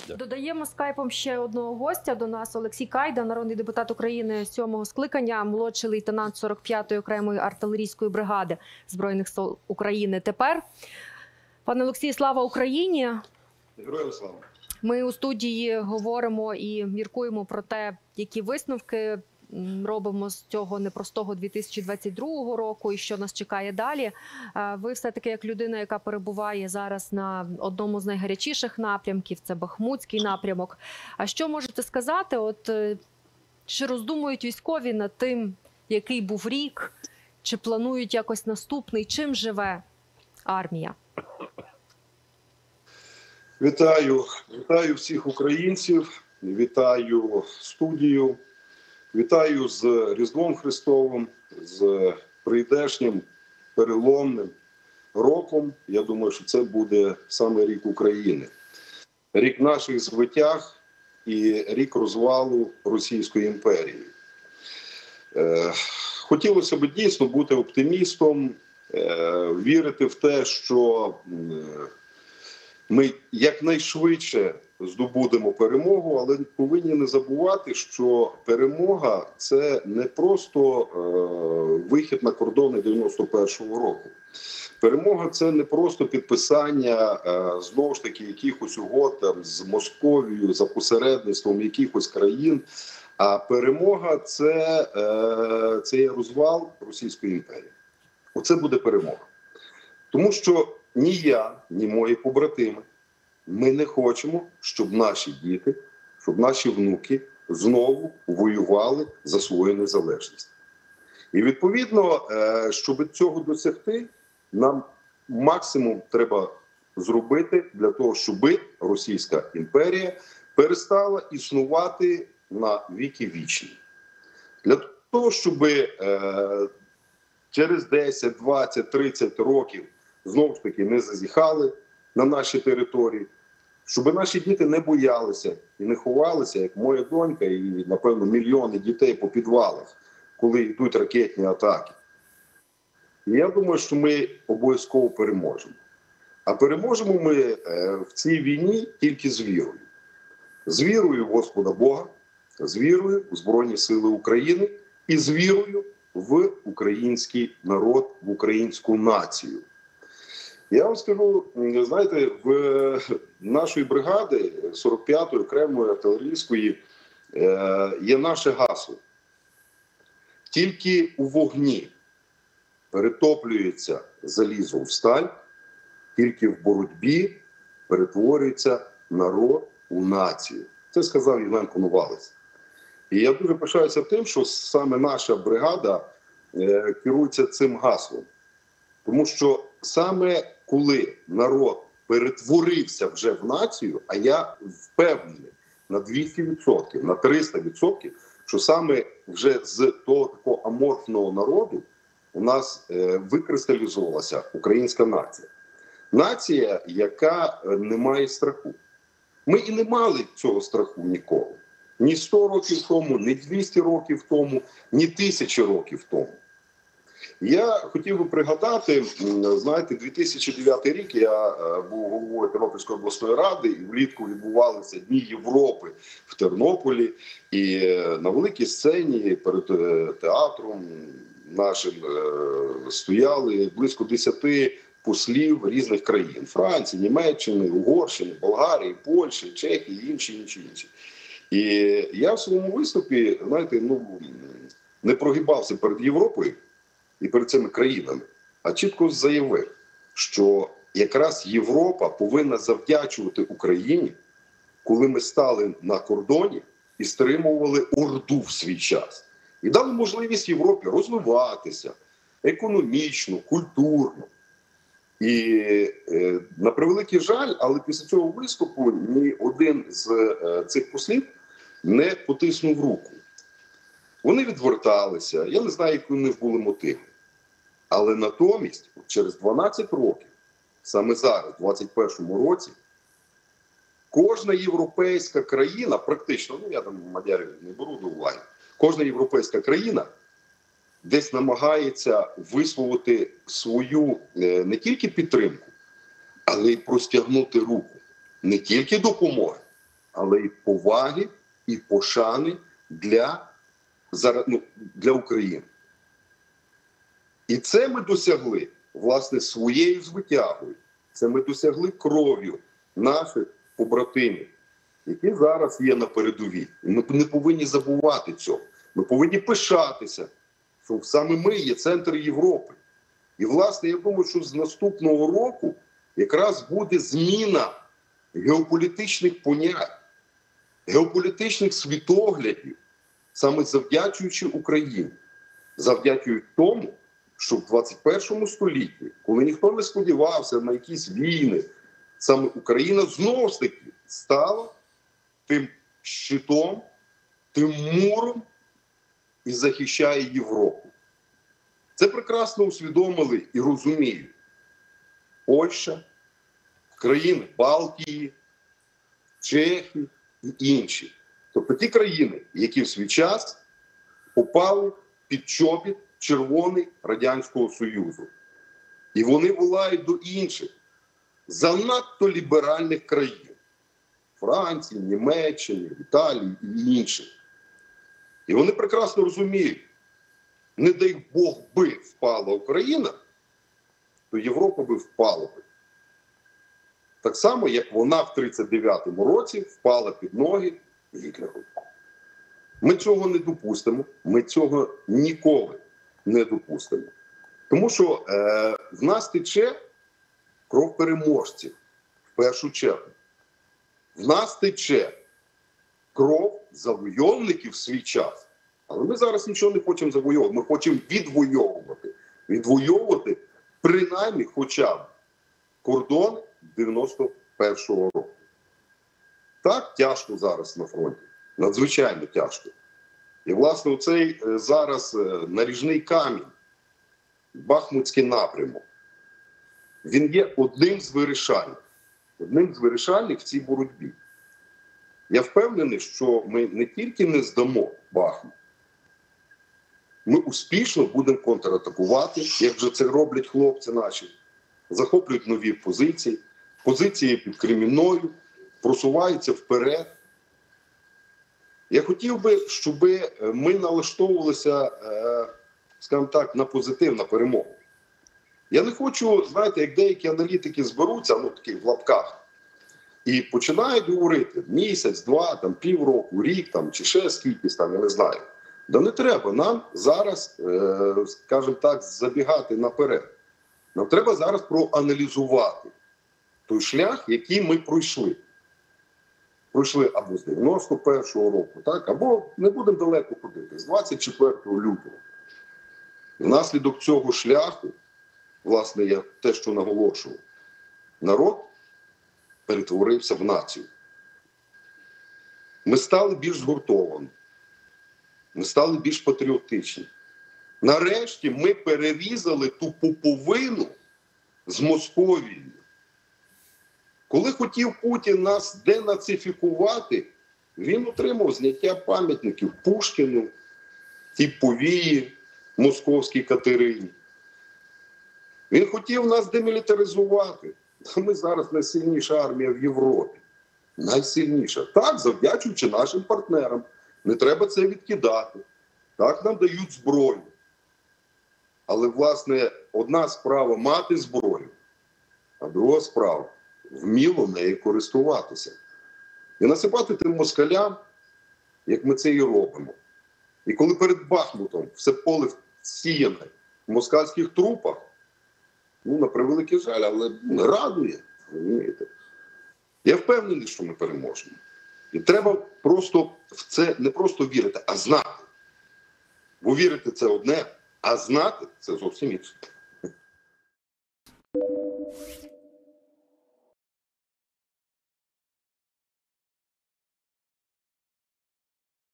Додаємо скайпом ще одного гостя до нас. Олексій Кайда, народний депутат України 7-го скликання, молодший лейтенант 45-ї окремої артилерійської бригади Збройних сил України. Тепер, пане Олексію, слава Україні! Героям слава! Ми у студії говоримо і міркуємо про те, які висновки робимо з цього непростого 2022 року і що нас чекає далі. Ви все-таки як людина, яка перебуває зараз на одному з найгарячіших напрямків, це Бахмутський напрямок. А що можете сказати, чи роздумують військові над тим, який був рік, чи планують якось наступний, чим живе армія? Вітаю всіх українців, вітаю студію. Вітаю з Різдвом Христовим, з прийдешнім переломним роком. Я думаю, що це буде саме рік України. Рік наших звитяг і рік розвалу Російської імперії. Хотілося б дійсно бути оптимістом, вірити в те, що ми якнайшвидше здобудемо перемогу, але повинні не забувати, що перемога – це не просто вихід на кордони 91-го року. Перемога – це не просто підписання, знову ж таки, якихось угод там, з Московією, за посередництвом якихось країн, а перемога – це є розвал Російської імперії. Оце буде перемога. Тому що ні я, ні мої побратими, ми не хочемо, щоб наші діти, щоб наші внуки знову воювали за свою незалежність. І відповідно, щоб цього досягти, нам максимум треба зробити для того, щоб Російська імперія перестала існувати на віки вічні. Для того, щоб через 10, 20, 30 років знову ж таки не зазіхали на наші території, щоб наші діти не боялися і не ховалися, як моя донька і, напевно, мільйони дітей по підвалах, коли йдуть ракетні атаки. І я думаю, що ми обов'язково переможемо. А переможемо ми в цій війні тільки з вірою. З вірою в Господа Бога, з вірою в Збройні Сили України і з вірою в український народ, в українську націю. Я вам скажу, знаєте, в нашої бригади 45-ї окремої артилерійської є наше гасло. Тільки у вогні перетоплюється залізо в сталь, тільки в боротьбі перетворюється народ у націю. Це сказав Євген Коновалець. І я дуже пишаюся тим, що саме наша бригада керується цим гаслом. Тому що саме коли народ перетворився вже в націю, а я впевнений на 200%, на 300%, що саме вже з того такого аморфного народу у нас викристалізувалася українська нація. Нація, яка не має страху. Ми і не мали цього страху ніколи. Ні 100 років тому, ні 200 років тому, ні 1000 років тому. Я хотів би пригадати, знаєте, 2009 рік я був головою Тернопільської обласної ради, і влітку відбувалися Дні Європи в Тернополі. І на великій сцені перед театром нашим стояли близько 10 послів різних країн. Франції, Німеччини, Угорщини, Болгарії, Польщі, Чехії, інші. І я в своєму виступі, знаєте, не прогибався перед Європою і перед цими країнами, а чітко заявив, що якраз Європа повинна завдячувати Україні, коли ми стали на кордоні і стримували Орду в свій час. І дали можливість Європі розвиватися економічно, культурно. І на превеликий жаль, але після цього виступу ні один з цих послів не потиснув руку. Вони відверталися, я не знаю, які у них були мотиви. Але натомість, через 12 років, саме зараз, у 2021 році, кожна європейська країна, практично, я там мадярів не беру до уваги, кожна європейська країна десь намагається висловити свою не тільки підтримку, але й простягнути руку. Не тільки допомоги, але й поваги і пошани для України. І це ми досягли, власне, своєю звитягою. Це ми досягли кров'ю наших побратимів, які зараз є на передовій. І ми не повинні забувати цього. Ми повинні пишатися, що саме ми є центр Європи. І, власне, я думаю, що з наступного року якраз буде зміна геополітичних понять, геополітичних світоглядів, саме завдячуючи Україні. Завдячуючи тому, що в 21 столітті, коли ніхто не сподівався на якісь війни, саме Україна знову ж таки стала тим щитом, тим муром і захищає Європу. Це прекрасно усвідомили і розуміють Польща, країни Балтії, Чехії і інші. Тобто ті країни, які в свій час попали під чобіт червоний Радянського Союзу. І вони волають до інших, занадто ліберальних країн. Франції, Німеччини, Італії і інших. І вони прекрасно розуміють, не дай Бог би впала Україна, то Європа би впала би. Так само, як вона в 1939 році впала під ноги Гітлеру. Ми цього не допустимо, ми цього ніколи не допустимо. Тому що в нас тече кров переможців, в першу чергу. В нас тече кров завойовників в свій час. Але ми зараз нічого не хочемо завойовувати, ми хочемо відвойовувати. Відвойовувати принаймні хоча б кордон 91-го року. Так тяжко зараз на фронті. Надзвичайно тяжко. І, власне, оцей зараз наріжний камінь, Бахмутський напрямок, він є одним з вирішальних. Одним з вирішальних в цій боротьбі. Я впевнений, що ми не тільки не здамо Бахмут, ми успішно будемо контратакувати, як вже це роблять хлопці наші, захоплюють нові позиції, позиції під Кремінною, просуваються вперед. Я хотів би, щоб ми налаштовувалися, скажімо так, на позитив, на перемогу. Я не хочу, знаєте, як деякі аналітики зберуться, ну таких в лапках, і починають говорити місяць, два, там, півроку, рік, там, чи ще скількись, там, я не знаю. Да не треба нам зараз, скажімо так, забігати наперед. Нам треба зараз проаналізувати той шлях, який ми пройшли. Пройшли або з 91-го року, так, або не будемо далеко ходити, з 24 лютого. Внаслідок цього шляху, власне, я те, що наголошував, народ перетворився в націю. Ми стали більш згуртовані. Ми стали більш патріотичні. Нарешті ми перерізали ту пуповину з Московією. Коли хотів Путін нас денацифікувати, він отримав зняття пам'ятників Пушкіну, тій повії московській Катерині. Він хотів нас демілітаризувати. Ми зараз найсильніша армія в Європі. Найсильніша. Так, завдячуючи нашим партнерам. Не треба це відкидати. Так, нам дають зброю. Але, власне, одна справа мати зброю, а друга справа вміло нею користуватися. І насипати тим москалям, як ми це і робимо. І коли перед Бахмутом все поле всіяне в москальських трупах, ну, на превеликий жаль, але радує, розумієте. Я впевнений, що ми переможемо. І треба просто в це не просто вірити, а знати. Бо вірити – це одне, а знати – це зовсім інше.